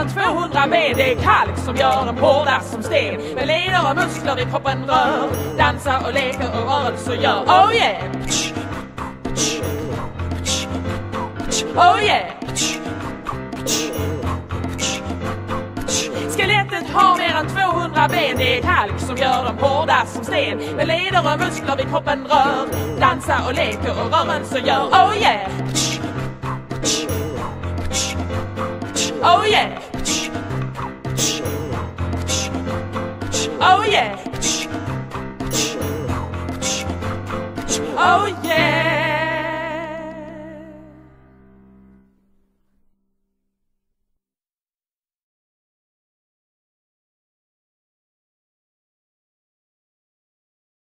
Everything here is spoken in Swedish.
än 200 ben. Det är kalk som gör dem hårda som sten. Med leder och muskler i kroppen rör. Dansar och leker och rörelser gör. Oh yeah! Oh yeah! Skelettet har mer än 200 ben. Det är kalk som gör dem hårda som sten. Med leder och muskler vid kroppen rör. Dansar och leker och rörelser gör. Oh yeah! Oh yeah! Oh yeah! Oh yeah!